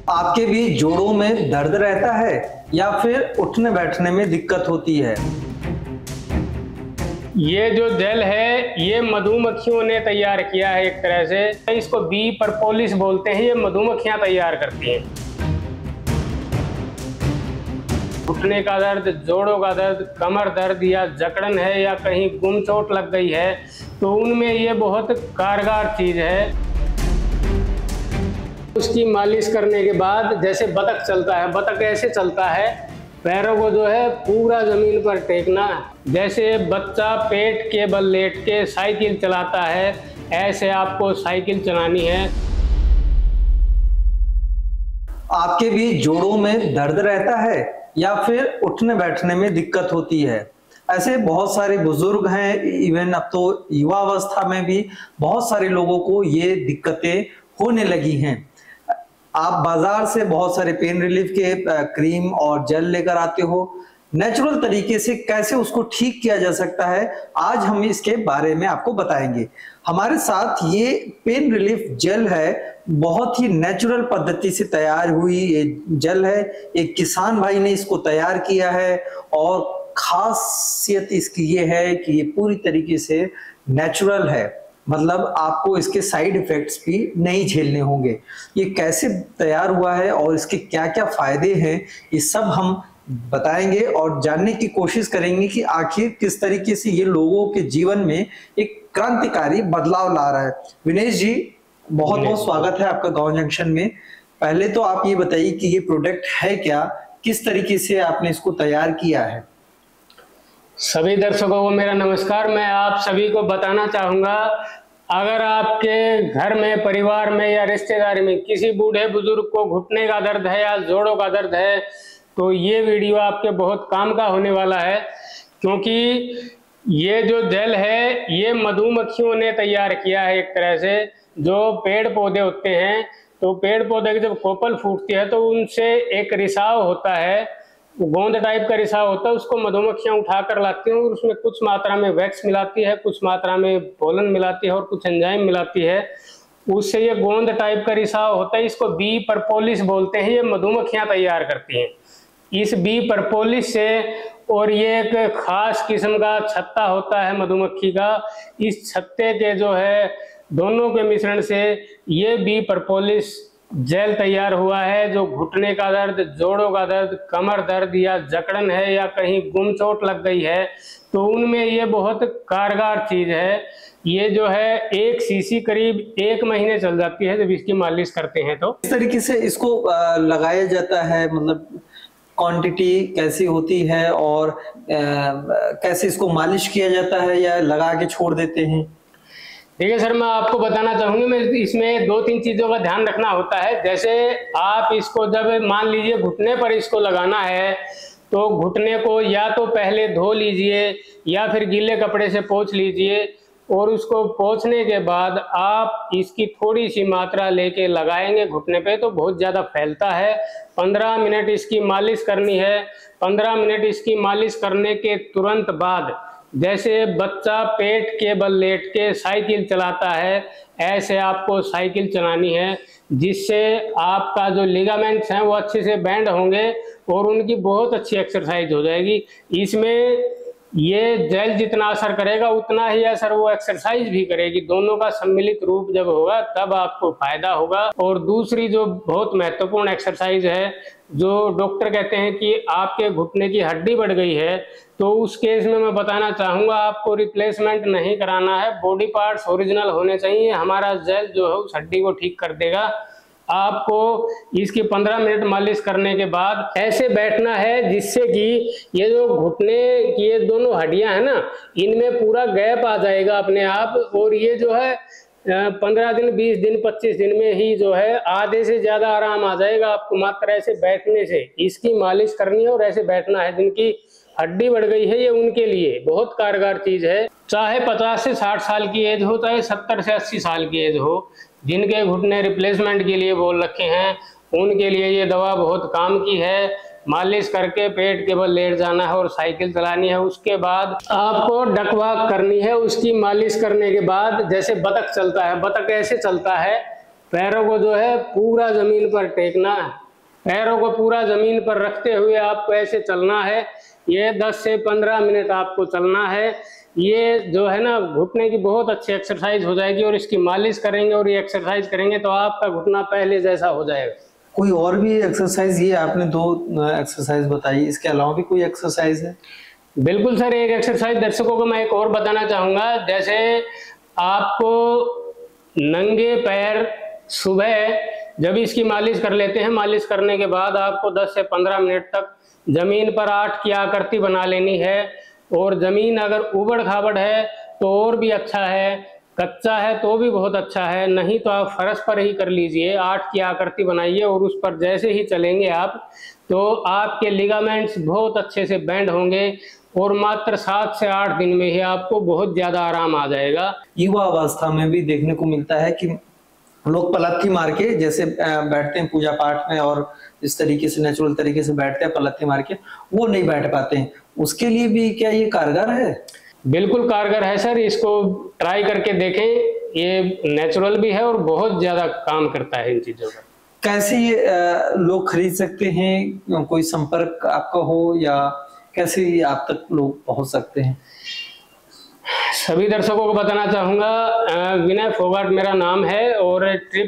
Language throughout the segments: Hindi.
आपके भी जोड़ों में दर्द रहता है या फिर उठने बैठने में दिक्कत होती है? ये जो जेल है ये मधुमक्खियों ने तैयार किया है। एक तरह से इसको बी परपोलिस बोलते हैं। ये मधुमक्खियां तैयार करती हैं। घुटने का दर्द, जोड़ों का दर्द, कमर दर्द या जकड़न है या कहीं गुम चोट लग गई है तो उनमें ये बहुत कारगर चीज़ है। उसकी मालिश करने के बाद जैसे बतख चलता है, बतख ऐसे चलता है, पैरों को जो है पूरा जमीन पर टेकना। जैसे बच्चा पेट के बल लेट के साइकिल चलाता है ऐसे आपको साइकिल चलानी है। आपके भी जोड़ों में दर्द रहता है या फिर उठने बैठने में दिक्कत होती है? ऐसे बहुत सारे बुजुर्ग हैं, इवन अब तो युवा अवस्था में भी बहुत सारे लोगों को ये दिक्कतें होने लगी हैं। आप बाजार से बहुत सारे पेन रिलीफ के क्रीम और जेल लेकर आते हो। नेचुरल तरीके से कैसे उसको ठीक किया जा सकता है, आज हम इसके बारे में आपको बताएंगे। हमारे साथ ये पेन रिलीफ जेल है, बहुत ही नेचुरल पद्धति से तैयार हुई ये जेल है। एक किसान भाई ने इसको तैयार किया है और खासियत इसकी ये है कि ये पूरी तरीके से नेचुरल है, मतलब आपको इसके साइड इफेक्ट्स भी नहीं झेलने होंगे। ये कैसे तैयार हुआ है और इसके क्या क्या फायदे हैं ये सब हम बताएंगे और जानने की कोशिश करेंगे कि आखिर किस तरीके से ये लोगों के जीवन में एक क्रांतिकारी बदलाव ला रहा है। विनेश जी, बहुत बहुत स्वागत है आपका गांव जंक्शन में। पहले तो आप ये बताइए कि ये प्रोडक्ट है क्या, किस तरीके से आपने इसको तैयार किया है? सभी दर्शकों को मेरा नमस्कार। मैं आप सभी को बताना चाहूँगा, अगर आपके घर में, परिवार में या रिश्तेदारी में किसी बूढ़े बुजुर्ग को घुटने का दर्द है या जोड़ों का दर्द है तो ये वीडियो आपके बहुत काम का होने वाला है। क्योंकि ये जो जेल है ये मधुमक्खियों ने तैयार किया है। एक तरह से जो पेड़ पौधे होते हैं तो पेड़ पौधे की जब कोपल फूटती है तो उनसे एक रिसाव होता है, गोंद टाइप का रिसाव होता है, उसको मधुमक्खियां उठा कर लाती हैं और उसमें कुछ मात्रा में वैक्स मिलाती है, कुछ मात्रा में पोलन मिलाती है और कुछ एंजाइम मिलाती है। उससे ये गोंद टाइप का रिसाव होता है। इसको बी परपोलिस बोलते हैं। ये मधुमक्खियां तैयार करती हैं इस बी परपोलिस से। और ये एक खास किस्म का छत्ता होता है मधुमक्खी का। इस छत्ते के जो है दोनों के मिश्रण से ये बी परपोलिस जेल तैयार हुआ है। जो घुटने का दर्द, जोड़ों का दर्द, कमर दर्द या जकड़न है या कहीं गुम चोट लग गई है तो उनमें ये बहुत कारगर चीज़ है। ये जो है 1 सीसी करीब 1 महीने चल जाती है जब इसकी मालिश करते हैं। तो इस तरीके से इसको लगाया जाता है, मतलब क्वांटिटी कैसी होती है और कैसे इसको मालिश किया जाता है या लगा के छोड़ देते हैं? देखिए सर, मैं आपको बताना चाहूँगी, मैं इसमें 2-3 चीज़ों का ध्यान रखना होता है। जैसे आप इसको जब मान लीजिए घुटने पर इसको लगाना है तो घुटने को या तो पहले धो लीजिए या फिर गीले कपड़े से पोंछ लीजिए और उसको पोंछने के बाद आप इसकी थोड़ी सी मात्रा लेके लगाएंगे घुटने पे तो बहुत ज़्यादा फैलता है। 15 मिनट इसकी मालिश करनी है। 15 मिनट इसकी मालिश करने के तुरंत बाद जैसे बच्चा पेट के बल लेट के साइकिल चलाता है ऐसे आपको साइकिल चलानी है, जिससे आपका जो लिगामेंट्स हैं वो अच्छे से बैंड होंगे और उनकी बहुत अच्छी एक्सरसाइज हो जाएगी। इसमें ये जेल जितना असर करेगा उतना ही असर वो एक्सरसाइज भी करेगी। दोनों का सम्मिलित रूप जब होगा तब आपको फायदा होगा। और दूसरी जो बहुत महत्वपूर्ण एक्सरसाइज है, जो डॉक्टर कहते हैं कि आपके घुटने की हड्डी बढ़ गई है तो उस केस में मैं बताना चाहूँगा आपको रिप्लेसमेंट नहीं कराना है, बॉडी पार्ट्स ओरिजिनल होने चाहिए। हमारा जेल जो है उस हड्डी को ठीक कर देगा। आपको इसकी 15 मिनट मालिश करने के बाद ऐसे बैठना है जिससे कि ये जो घुटने की ये दोनों हड्डियां हैं ना, इनमें पूरा गैप आ जाएगा अपने आप। और ये जो है 15 दिन, 20 दिन, 25 दिन में ही जो है आधे से ज्यादा आराम आ जाएगा आपको मात्र ऐसे बैठने से। इसकी मालिश करनी है और ऐसे बैठना है। जिनकी हड्डी बढ़ गई है ये उनके लिए बहुत कारगर चीज है। चाहे 50 से 60 साल की एज हो, चाहे 70 से 80 साल की एज हो, जिनके घुटने रिप्लेसमेंट के लिए बोल रखे हैं उनके लिए ये दवा बहुत काम की है। मालिश करके पेट के बल लेट जाना है और साइकिल चलानी है। उसके बाद आपको डक वॉक करनी है। उसकी मालिश करने के बाद जैसे बतख चलता है, बतख ऐसे चलता है, पैरों को जो है पूरा जमीन पर टेकना है, पैरों को पूरा जमीन पर रखते हुए आपको ऐसे चलना है। ये 10 से 15 मिनट आपको चलना है। ये जो है ना घुटने की बहुत अच्छी एक्सरसाइज हो जाएगी, और इसकी मालिश करेंगे और ये एक्सरसाइज करेंगे तो आपका घुटना पहले जैसा हो जाएगा। कोई और भी एक्सरसाइज, ये आपने 2 एक्सरसाइज बताई, इसके अलावा भी कोई एक्सरसाइज है? बिल्कुल सर, एक एक्सरसाइज दर्शकों को मैं एक और बताना चाहूँगा। जैसे आपको नंगे पैर सुबह जब इसकी मालिश कर लेते हैं, मालिश करने के बाद आपको 10 से 15 मिनट तक जमीन पर 8 की आकृति बना लेनी है। और जमीन अगर उबड़ खाबड़ है तो और भी अच्छा है, कच्चा है तो भी बहुत अच्छा है, नहीं तो आप फर्श पर ही कर लीजिए, 8 की आकृति बनाइए और उस पर जैसे ही चलेंगे आप तो आपके लिगामेंट्स बहुत अच्छे से बैंड होंगे, और मात्र 7 से 8 दिन में ही आपको बहुत ज्यादा आराम आ जाएगा। युवा अवस्था में भी देखने को मिलता है कि लोग पलथी मार के जैसे बैठते हैं पूजा पाठ में, और इस तरीके से नेचुरल तरीके से बैठते हैं पलथी मार के, वो नहीं बैठ पाते हैं। उसके लिए भी क्या ये कारगर है? बिल्कुल कारगर है सर, इसको ट्राई करके देखें, ये नेचुरल भी है और बहुत ज्यादा काम करता है इन चीजों का। कैसे ये लोग खरीद सकते हैं? कोई संपर्क आपका हो, या कैसे आप तक लोग पहुंच सकते हैं? सभी दर्शकों को बताना चाहूँगा, विनय फोगाट मेरा नाम है, और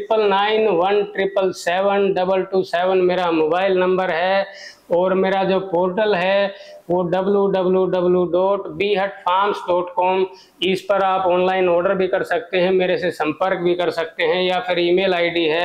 9991777227 मेरा मोबाइल नंबर है, और मेरा जो पोर्टल है वो www.bhutfarms.com, इस पर आप ऑनलाइन ऑर्डर भी कर सकते हैं, मेरे से संपर्क भी कर सकते हैं, या फिर ईमेल आईडी है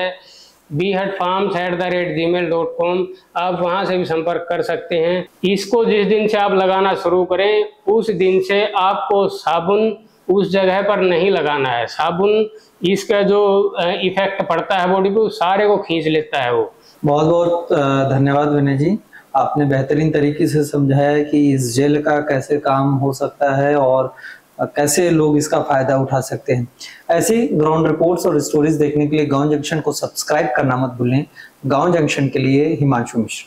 bhutfarms@gmail.com, आप वहां से भी संपर्क कर सकते हैं। इसको जिस दिन से आप लगाना शुरू करें उस दिन से आपको साबुन उस जगह पर नहीं लगाना है। साबुन इसका जो इफेक्ट पड़ता है बॉडी पे, सारे को खींच लेता है वो। बहुत बहुत धन्यवाद विनय जी, आपने बेहतरीन तरीके से समझाया कि इस जेल का कैसे काम हो सकता है और कैसे लोग इसका फायदा उठा सकते हैं। ऐसी ग्राउंड रिपोर्ट्स और स्टोरीज देखने के लिए गांव जंक्शन को सब्सक्राइब करना मत भूलें। गांव जंक्शन के लिए हिमांशु मिश्र।